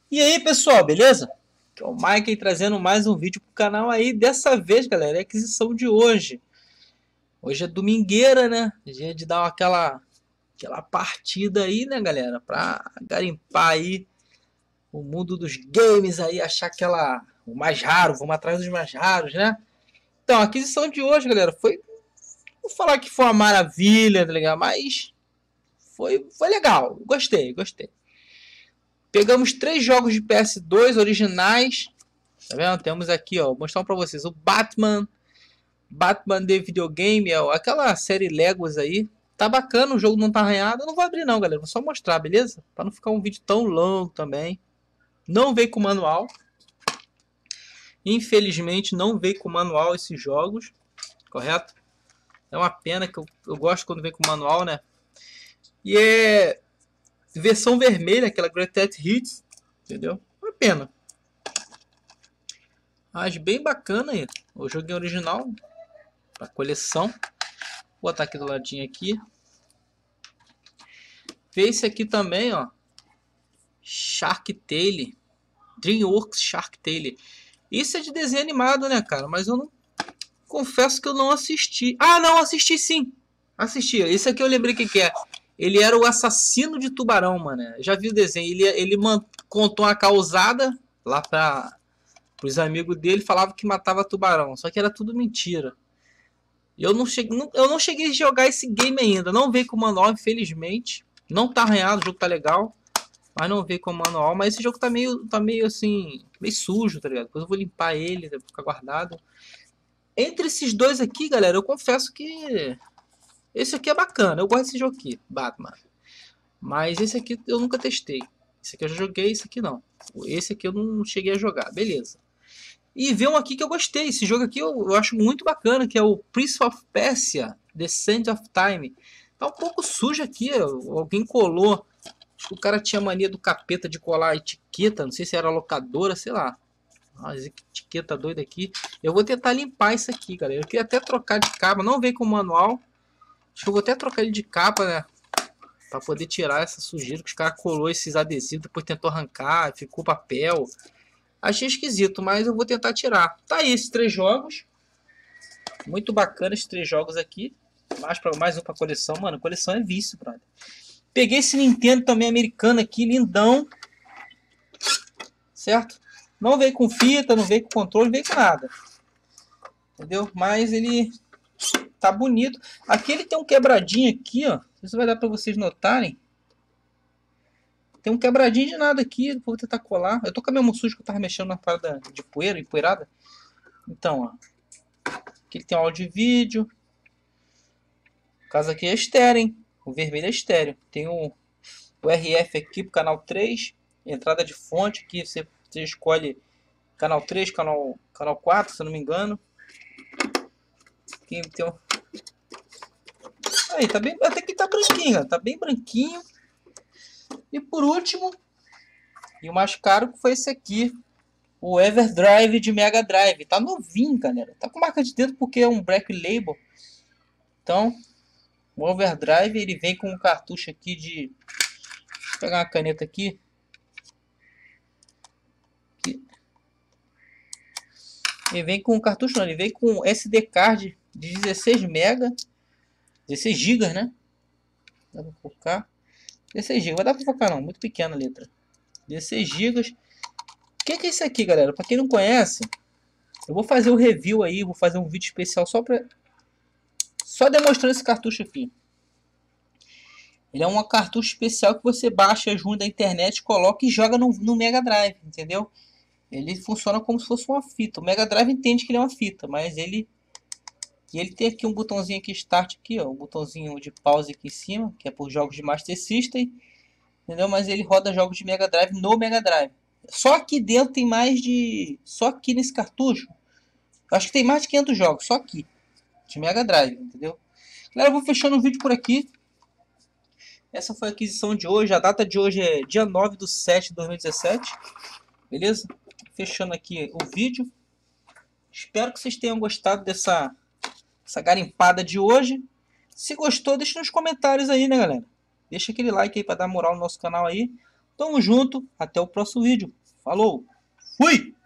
E aí, pessoal, beleza? Que é o Mike aí trazendo mais um vídeo pro canal aí. Dessa vez, galera, é a aquisição de hoje. Hoje é domingueira, né? Dia de dar aquela partida aí, né, galera? Pra garimpar aí o mundo dos games aí, achar o mais raro, vamos atrás dos mais raros, né? Então, a aquisição de hoje, galera, vou falar que foi uma maravilha, tá ligado? Mas foi legal, gostei. Pegamos três jogos de PS2 originais. Tá vendo? Temos aqui, ó, vou mostrar pra vocês o Batman de videogame, ó, aquela série Legos aí. Tá bacana, o jogo não tá arranhado. Eu não vou abrir não, galera, vou só mostrar, beleza? Pra não ficar um vídeo tão longo também. Não veio com manual. Infelizmente não veio com manual esses jogos, correto? É uma pena que eu gosto quando vem com manual, né? E é versão vermelha, aquela Greatest Hits, entendeu? Uma pena. Mas bem bacana aí. O joguinho original, pra coleção. Vou botar aqui do ladinho aqui. Vê esse aqui também, ó. Shark Tale. DreamWorks Shark Tale. Isso é de desenho animado, né, cara? Mas eu não... Confesso que eu não assisti. Ah, não, assisti sim. Assisti. Esse aqui eu lembrei que é. Ele era o assassino de tubarão, mano. Já vi o desenho. Ele contou uma causada lá para os amigos dele. Falava que matava tubarão. Só que era tudo mentira. Eu não cheguei a jogar esse game ainda. Não veio com manual, infelizmente. Não tá arranhado, o jogo tá legal. Mas não veio com manual. Mas esse jogo tá meio assim, meio sujo, tá ligado? Depois eu vou limpar ele, vai ficar guardado. Entre esses dois aqui, galera, eu confesso que esse aqui é bacana. Eu gosto desse jogo aqui, Batman. Mas esse aqui eu nunca testei. Esse aqui eu já joguei, esse aqui não. Esse aqui eu não cheguei a jogar, beleza. E vê um aqui que eu gostei. Esse jogo aqui eu acho muito bacana, que é o Prince of Persia, The Sands of Time. Tá um pouco sujo aqui, alguém colou. Acho que o cara tinha mania do capeta de colar a etiqueta, não sei se era locadora, sei lá. Olha que etiqueta doida aqui. Eu vou tentar limpar isso aqui, galera. Eu queria até trocar de capa, não veio com o manual. Acho que eu vou até trocar ele de capa, né? Pra poder tirar essa sujeira que os caras colou esses adesivos, depois tentou arrancar, ficou papel. Achei esquisito, mas eu vou tentar tirar. Tá aí esses três jogos. Muito bacana esses três jogos aqui. Mais um pra coleção. Mano, coleção é vício, brother. Peguei esse Nintendo também americano aqui, lindão. Certo? Não veio com fita, não veio com controle, não veio com nada. Entendeu? Mas ele tá bonito. Aqui ele tem um quebradinho aqui, ó. Não sei se vai dar pra vocês notarem. Tem um quebradinho de nada aqui. Vou tentar colar. Eu tô com a minha mão suja que eu tava mexendo na parada de poeira, empoeirada. Então, ó. Aqui tem áudio e vídeo. O caso aqui é estéreo, hein? O vermelho é estéreo. Tem o RF aqui pro canal 3. Entrada de fonte aqui. Você escolhe canal 3, canal 4, se eu não me engano. Aqui tem um... Aí, tá bem... Até que tá branquinho, ó. Tá bem branquinho. E por último, e o mais caro foi esse aqui, o Everdrive de Mega Drive. Tá novinho, galera. Tá com marca de dedo porque é um Black Label. Então, o Overdrive, ele vem com um cartucho aqui de... Vou pegar uma caneta aqui. Ele vem com um cartucho, não. Ele vem com SD card de 16 MB. 16 GB, né? Dá pra focar. 16 GB. Vai dar pra focar não. Muito pequena a letra. 16 GB. O que é isso aqui, galera? Pra quem não conhece, eu vou fazer o review aí. Vou fazer um vídeo especial só demonstrando esse cartucho aqui. Ele é um cartucho especial que você baixa junto da internet, coloca e joga no Mega Drive, entendeu? Ele funciona como se fosse uma fita. O Mega Drive entende que ele é uma fita, mas ele tem aqui um botãozinho aqui start aqui, ó, um botãozinho de pause aqui em cima, que é por jogos de Master System, entendeu? Mas ele roda jogos de Mega Drive no Mega Drive. Só aqui dentro tem só aqui nesse cartucho, acho que tem mais de 500 jogos, só aqui, de Mega Drive, entendeu? Galera, eu vou fechando o vídeo por aqui. Essa foi a aquisição de hoje. A data de hoje é dia 9/7/2017. Beleza? Fechando aqui o vídeo. Espero que vocês tenham gostado dessa garimpada de hoje. Se gostou, deixa nos comentários aí, né, galera? Deixa aquele like aí para dar moral no nosso canal aí. Tamo junto. Até o próximo vídeo. Falou. Fui!